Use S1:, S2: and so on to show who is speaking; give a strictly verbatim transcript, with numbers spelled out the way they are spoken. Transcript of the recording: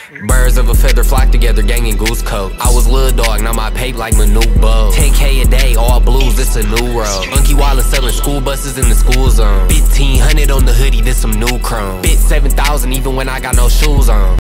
S1: Birds of a feather flock together, gangin' goose coat. I was lil' dog, now my pape like Manute Bug. ten K a day, all blues, this a new road. Unky Wallace selling school buses in the school zone. fifteen hundred on the hoodie, this some new chrome. Bit seven thousand even when I got no shoes on.